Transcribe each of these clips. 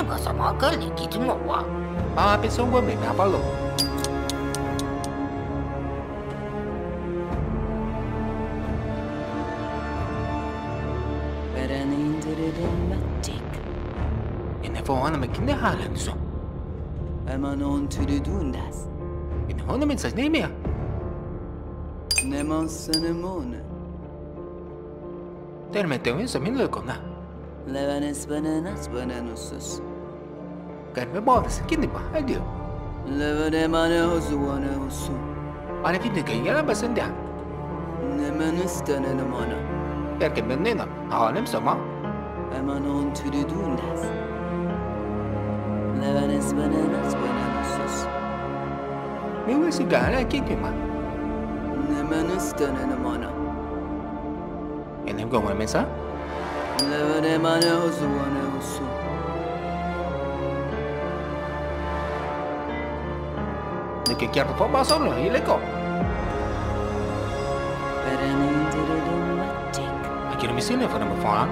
个什么跟你记住我啊？ 啊，别送我没办法了。إن فوهانا مكينة حالا نسو. أما نون تريدونdas. إن هونا من سجنيميا. نمان سنمون. ترمتو إنسا من لكونا. لبنس بنانس بنانوسس. كان ببعض سكيني بحاجة. لبني مانه هزوانا هسو. أنا في نكيانا بس ندع. نمان استنانمانا. يركب مننا. عالم سما. أما نون تريدونdas. لبنس بنانس بنانوسس. مين وسيجانا كيكما. نمان استنانمانا. إن هم قوموا المسا. لبني مانه هزوانا هسو. Che chiaro fa basta lo e le co. Ma che non mi sembra fare un fa?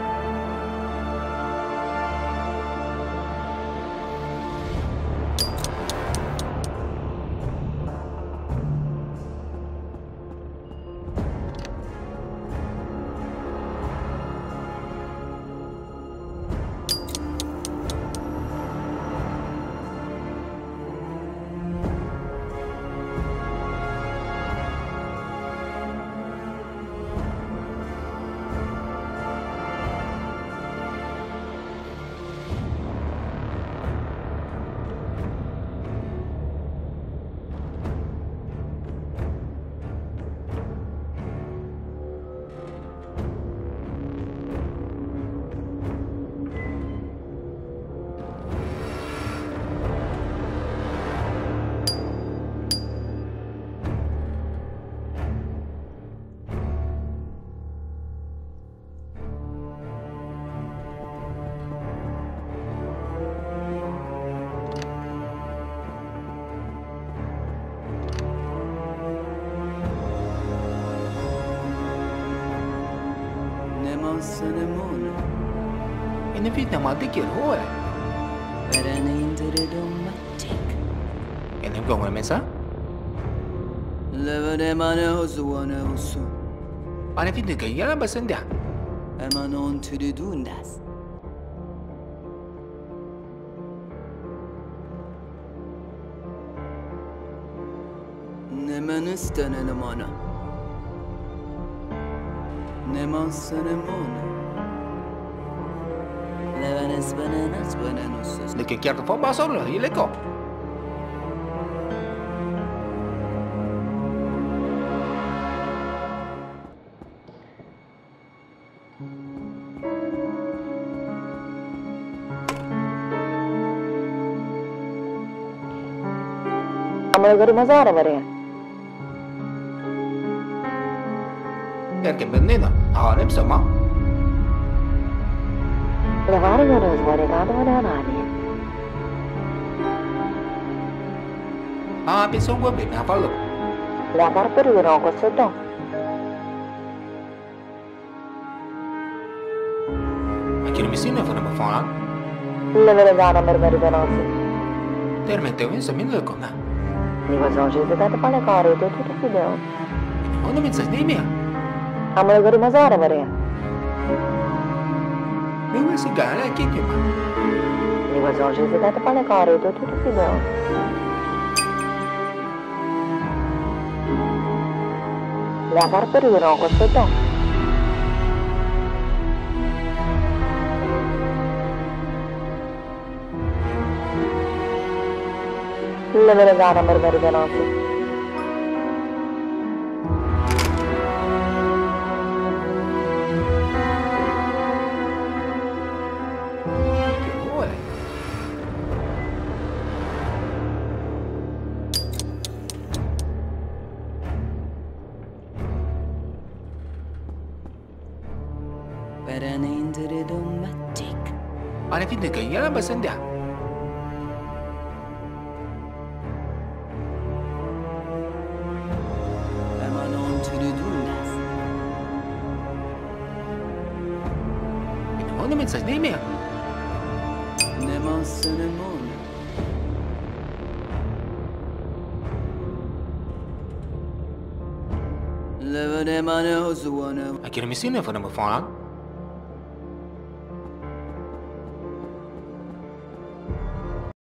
سنمون إن في تماتيك هو برانين تريدوماتيك إن هم قوموا المسا. لبني مانه هزوانا هسو. أنا في نكيانا بس ندع. أما نون تريدونdas. نمان استنانمانا. نمان سنمون لبنس بنانس بنانوسس. Che chiaro fa basta lo e le co. आम्हाला घरी मजा आला बरे Perché veneno? عالم سما. لغاري جروز باري قادة ولا ناني Ah, pensavo che mi ha fatto. لا كاربر يرون قصدهم Ma che non mi sembra fare un fa? إلا بلا دانا مرمري بناسي Permetteu إنسا من لكونا. نيكو زوجي زدادة بالي كاري تو تو فيديو هونا من سجنيميا. आम्हाला घरी मजा आला बरे مين وسيجانا كيكما. نيكو زوجي زدادة بالي كاري تو تو فيديو لا كاربر يرون قصدهم إلا بلا دانا مرمري بناسي برانين تريدوماتيك. أنا في نكيانا بس ندع. أما نون تريدونdas. هونا من سجنيميا. Neman Sanemona. Leva de mano Zuana. Ek jy die masjiene van hom van?